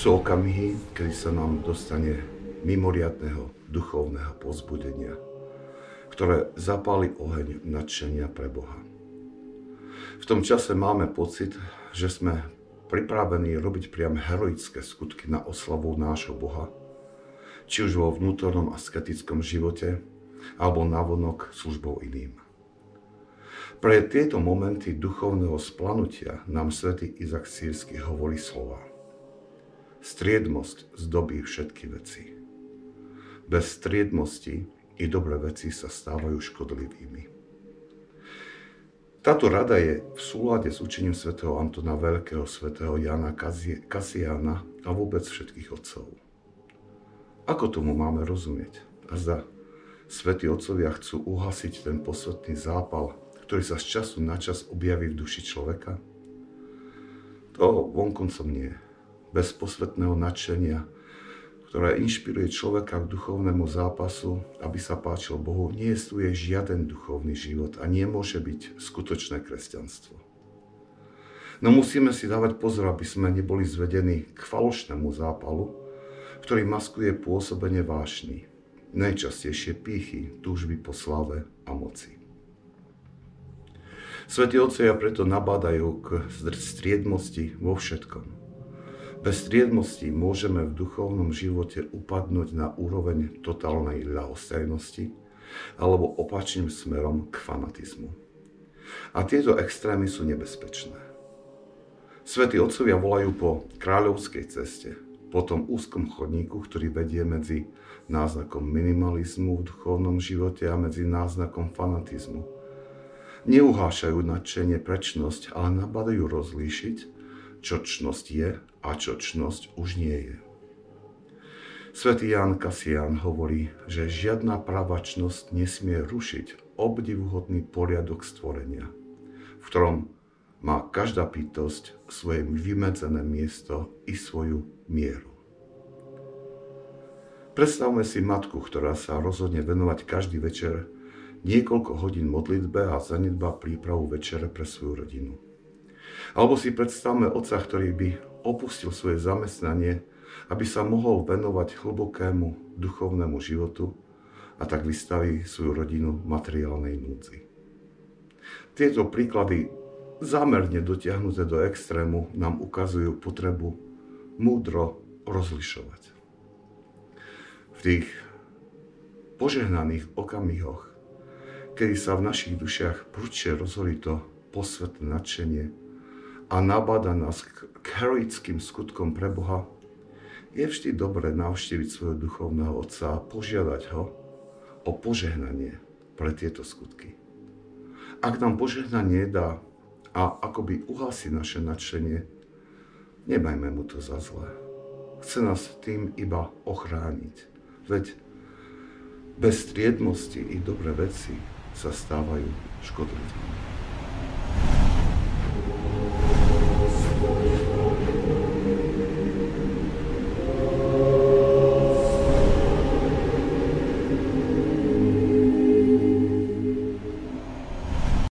Sú okamihy, kedy sa nám dostane mimoriadneho duchovného povzbudenia, ktoré zapáli oheň nadšenia pre Boha. V tom čase máme pocit, že sme pripravení robiť priam heroické skutky na oslavu nášho Boha, či už vo vnútornom asketickom živote, alebo navonok službou iným. Pre tieto momenty duchovného splanutia nám svätý Izak Sýrsky hovorí slova: Striedmosť zdobí všetky veci. Bez striedmosti i dobré veci sa stávajú škodlivými. Táto rada je v súlade s učením svätého Antona Veľkého, svätého Jána Kasiána a vôbec všetkých otcov. Ako tomu máme rozumieť? A zda svätí otcovia chcú uhasiť ten posvätný zápal, ktorý sa z času na čas objaví v duši človeka? To vonkoncom nie. Bez posvätného nadšenia, ktoré inšpiruje človeka k duchovnému zápasu, aby sa páčil Bohu, neestuje žiaden duchovný život a nemôže byť skutočné kresťanstvo. No musíme si dávať pozor, aby sme neboli zvedení k falošnému zápalu, ktorý maskuje pôsobenie vášny, najčastejšie pýchy, túžby po slave a moci. Svätí otcovia preto nabádajú k striedmosti vo všetkom. Bez striedmosti môžeme v duchovnom živote upadnúť na úroveň totálnej ľahostajnosti alebo opačným smerom k fanatizmu. A tieto extrémy sú nebezpečné. Svätí otcovia volajú po kráľovskej ceste, po tom úzkom chodníku, ktorý vedie medzi náznakom minimalizmu v duchovnom živote a medzi náznakom fanatizmu. Neuhášajú nadšenie pre čnosť, ale nabadajú rozlíšiť, čo čnosť je a čo čnosť už nie je. Svätý Ján Kasián hovorí, že žiadna pravá čnosť nesmie rušiť obdivuhodný poriadok stvorenia, v ktorom má každá bytosť svoje vymedzené miesto i svoju mieru. Predstavme si matku, ktorá sa rozhodne venovať každý večer niekoľko hodín modlitbe a zanedbá prípravu večere pre svoju rodinu. Alebo si predstavme otca, ktorý by opustil svoje zamestnanie, aby sa mohol venovať hlbokému duchovnému životu a tak vystaví svoju rodinu materiálnej núdzi. Tieto príklady zámerne dotiahnuté do extrému nám ukazujú potrebu múdro rozlišovať. V tých požehnaných okamihoch, kedy sa v našich dušiach prudšie rozhorí to posvätné nadšenie a nabáda nás k heroickým skutkom pre Boha, je vždy dobré navštíviť svojho duchovného otca a požiadať ho o požehnanie pre tieto skutky. Ak nám požehnanie dá a akoby uhasí naše nadšenie, nemajme mu to za zlé. Chce nás tým iba ochrániť, veď bez striedmosti i dobré veci sa stávajú škodlivými.